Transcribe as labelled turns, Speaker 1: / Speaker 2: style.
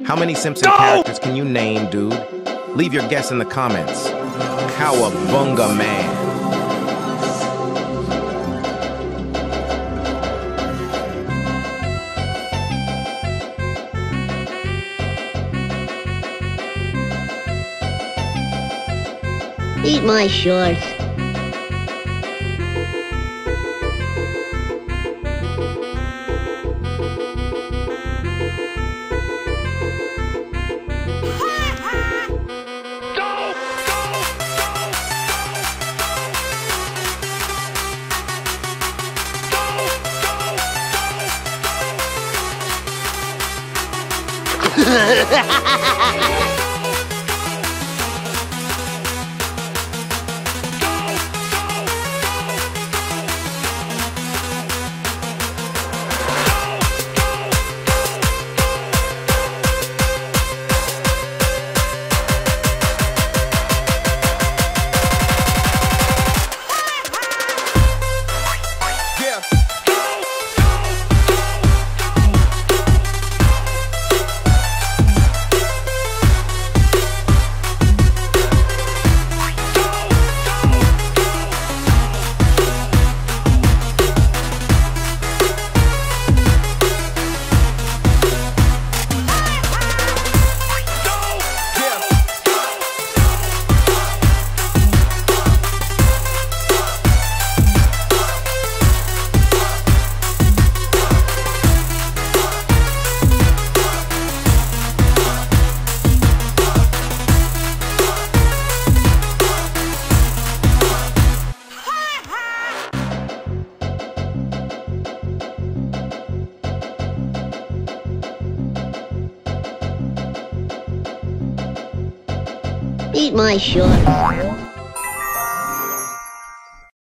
Speaker 1: How many Simpson characters can you name, dude? Leave your guess in the comments. Cowabunga, man.
Speaker 2: Eat my shorts. Eat my shorts.